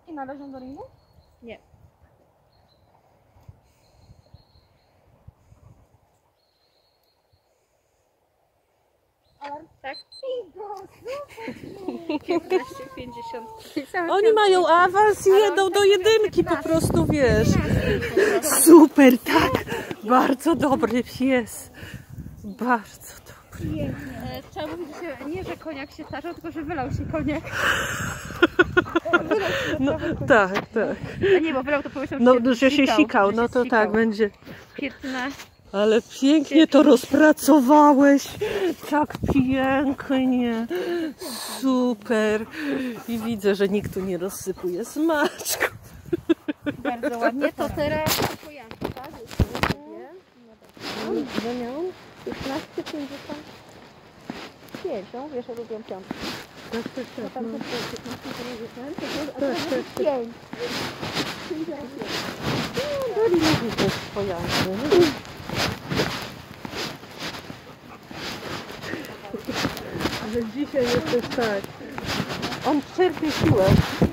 I należą do ringu? Nie. Alarm? Tak? 15,50. Oni mają awans i jedą do jedynki po prostu, wiesz. Super, tak. Bardzo dobry pies. Bardzo dobry. Trzeba mówić, że nie, że koniak się starzał, tylko że wylał się koniak. No tak, tak. A nie, bo wylał to pomyślał, No, że się sikał, no to tak będzie. 15. Ale pięknie to rozpracowałeś. Tak pięknie. Super. I widzę, że nikt tu nie rozsypuje smaczku. Bardzo ładnie. To teraz pojazd, tak? Ile miałam? 15,55. No, wiesz, ja lubię piątkę. Tak, tak, tak. Tam No. też było 15,50, a Tak, to tak, tak. 5. Dali lubi też pojazdy. Ale dzisiaj jest też tak. On czerpie siłę.